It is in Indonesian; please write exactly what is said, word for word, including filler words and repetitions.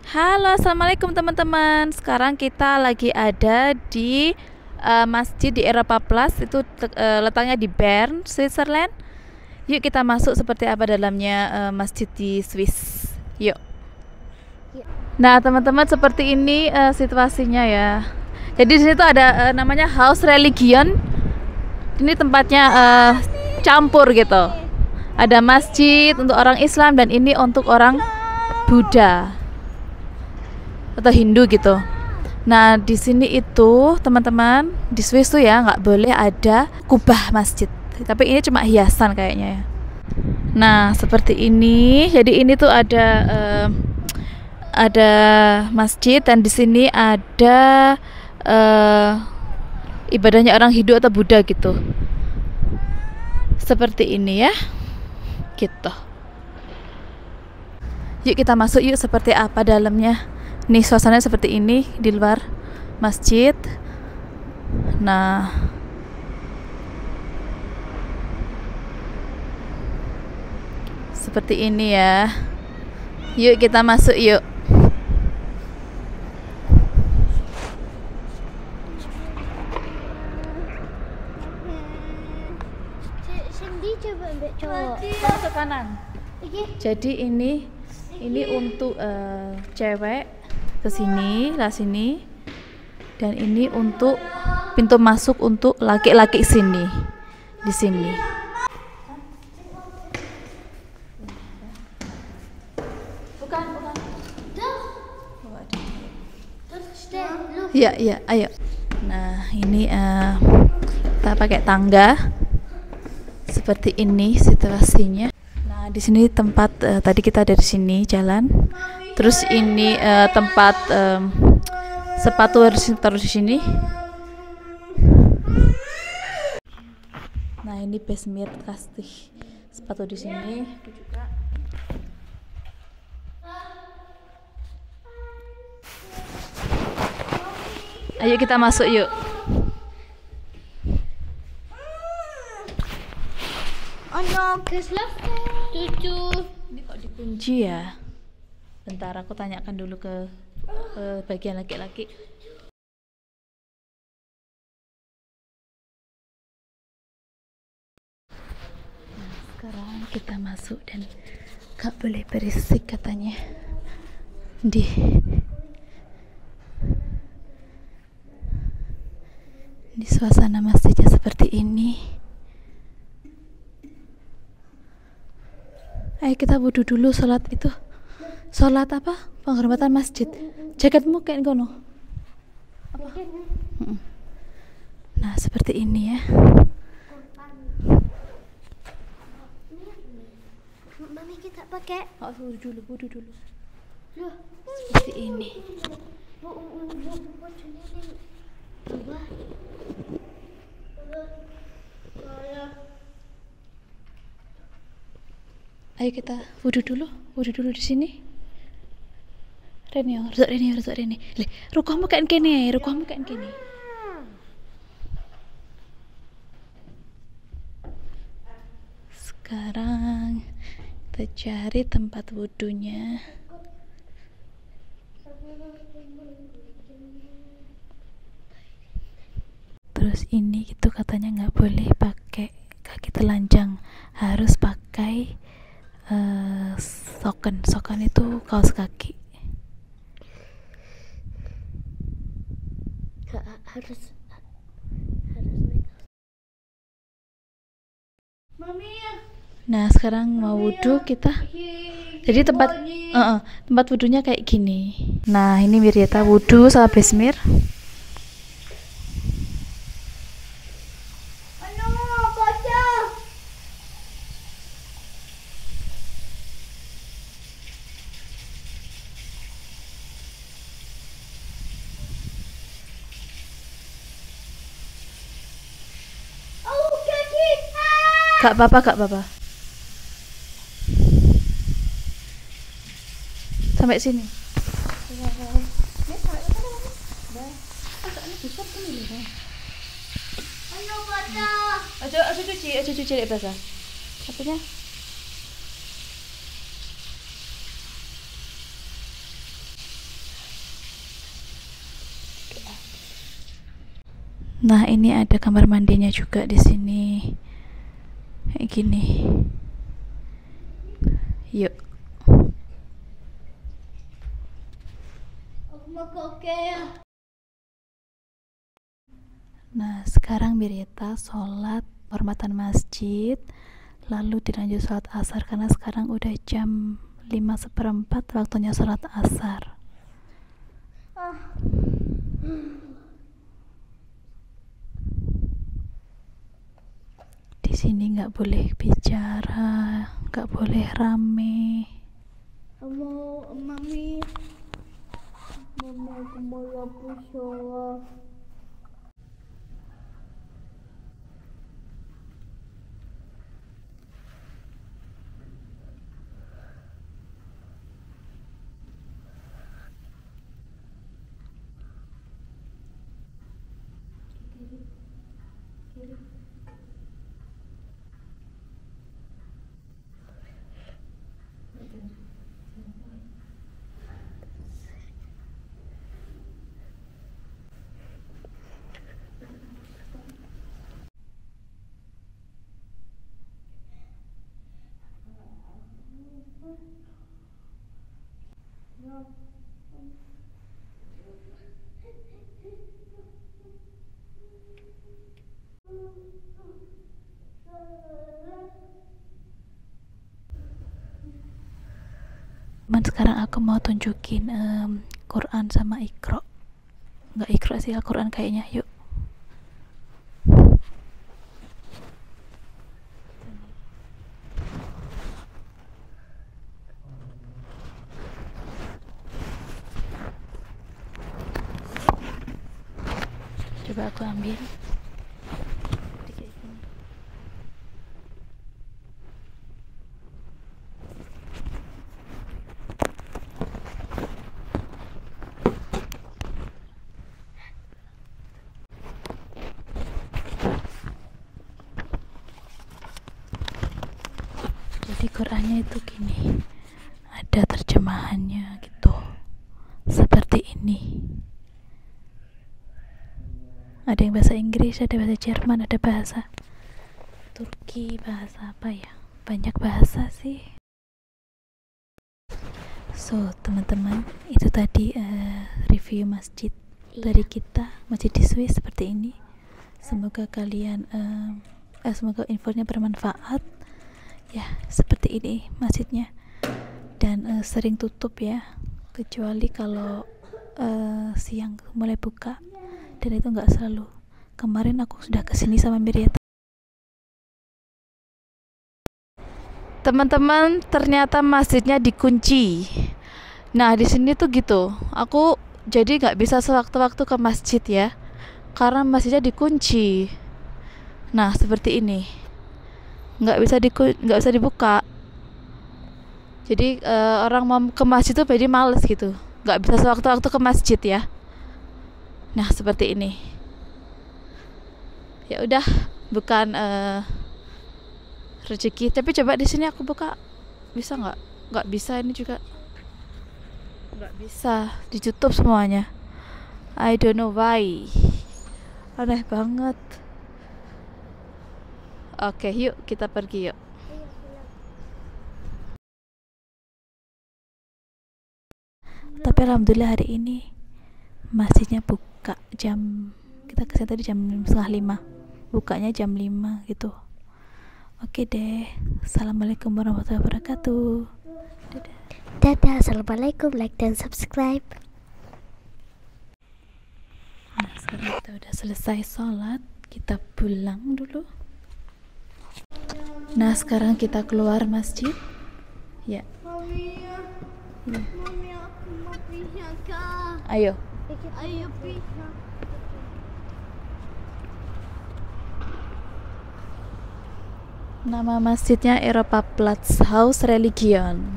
Halo, assalamualaikum teman-teman. Sekarang kita lagi ada di uh, masjid di Eropa Plus. Itu uh, letaknya di Bern, Switzerland. Yuk kita masuk seperti apa dalamnya uh, masjid di Swiss. Yuk. Nah teman-teman, seperti ini uh, situasinya ya. Jadi di situ ada uh, namanya Haus Religion. Ini tempatnya uh, campur gitu. Ada masjid untuk orang Islam dan ini untuk orang Buddha atau Hindu gitu. Nah di sini itu teman-teman, di Swiss tuh ya nggak boleh ada kubah masjid. Tapi ini cuma hiasan kayaknya ya. Nah seperti ini. Jadi ini tuh ada uh, ada masjid dan di sini ada uh, ibadahnya orang Hindu atau Buddha gitu. Seperti ini ya. Gitu. Yuk kita masuk yuk, seperti apa dalamnya. Nih suasananya seperti ini di luar masjid. Nah seperti ini ya. Yuk kita masuk yuk. Cindy coba ambil cowok. Masuk kanan. Jadi ini ini untuk uh, cewek ke sini, lah sini. Dan ini untuk pintu masuk untuk laki-laki sini. Di sini. Bukan, bukan. Iya, iya, ayo. Nah, ini uh, kita pakai tangga. Seperti ini situasinya. Nah, di sini tempat uh, tadi kita dari sini jalan. Terus ini uh, tempat um, sepatu harus taruh di sini. Nah, ini Besmir kasih sepatu di sini. Itu juga. Ayo kita masuk yuk. Oh no, geschlossen. Tujuh. Ini kok dikunci ya? Bentar, aku tanyakan dulu ke, ke bagian laki-laki. Nah, sekarang kita masuk dan gak boleh berisik katanya. Di di suasana masjidnya seperti ini. Ayo kita wudhu dulu, sholat itu. Sholat apa? Penghormatan masjid. Jaketmu kayak gono. Apa? Nah seperti ini ya. Mami kita pakai. Oh, wudhu dulu, wudhu dulu. Loh, seperti ini. Bu, bu, bu, bu, bu, Ayo kita wudhu dulu, wudhu dulu di sini. Reni, resok Reni, resok Reni. Lih, rukahmu kayak gini, rukahmu kayak gini. Sekarang kita cari tempat wudhunya. Terus ini itu katanya nggak boleh pakai kaki telanjang, harus pakai uh, soken. Soken itu kaos kaki. Gak harus Nah sekarang mau wudhu kita. Jadi tempat uh -uh, tempat wudhunya kayak gini. Nah ini Mirieta wudhu sama Besmir. Gak apa-apa, gak apa-apa. Sampai sini. Ayo baca. Aja, aja cuci, aja cuci dek basah. Satunya. Nah, ini ada kamar mandinya juga di sini. Kayak gini. Yuk. Aku mau ke IKEA. Nah, sekarang Mirita sholat hormatan masjid, lalu dilanjut sholat asar karena sekarang udah jam lima seperempat waktunya sholat asar. Ah. Di sini nggak boleh bicara, nggak boleh rame. Mau mami. Mama aku mau lapis sholat. Man, sekarang aku mau tunjukin um, Quran sama Iqra. Nggak Iqra sih, Al-Quran kayaknya. Yuk. Coba aku ambil. Jadi Qurannya itu gini, ada terjemahannya gitu, seperti ini. Ada yang bahasa Inggris, ada bahasa Jerman, ada bahasa Turki, bahasa apa ya, banyak bahasa sih. So teman-teman, itu tadi uh, review masjid dari kita, masjid di Swiss seperti ini. Semoga kalian uh, eh, semoga infonya bermanfaat. Ya, seperti ini masjidnya, dan uh, sering tutup ya, kecuali kalau uh, siang mulai buka, dan itu nggak selalu. Kemarin aku sudah kesini sama Mirita. Teman-teman, ternyata masjidnya dikunci. Nah, di sini tuh gitu, aku jadi nggak bisa sewaktu-waktu ke masjid ya, karena masjidnya dikunci. Nah, seperti ini. nggak bisa di nggak bisa dibuka, jadi uh, orang mau ke masjid tuh jadi males gitu, nggak bisa sewaktu-waktu ke masjid ya. Nah, seperti ini. Ya udah, bukan uh, rezeki, tapi coba di sini aku buka, bisa nggak? Nggak bisa, ini juga nggak bisa, ditutup semuanya. I don't know why, aneh banget. Oke, yuk kita pergi yuk. Tapi alhamdulillah hari ini masjidnya buka jam, kita kesini tadi jam setengah lima, bukanya jam lima gitu. Oke deh, assalamualaikum warahmatullahi wabarakatuh. Dadah. Dadah, assalamualaikum, like dan subscribe. Nah, sekarang kita udah selesai sholat, kita pulang dulu. Nah, sekarang kita keluar masjid. Ya. Mami, Ya. mami aku mau pisah kak. Ayo. Ayo pisah. Nama masjidnya Eropa Platz Haus Religion.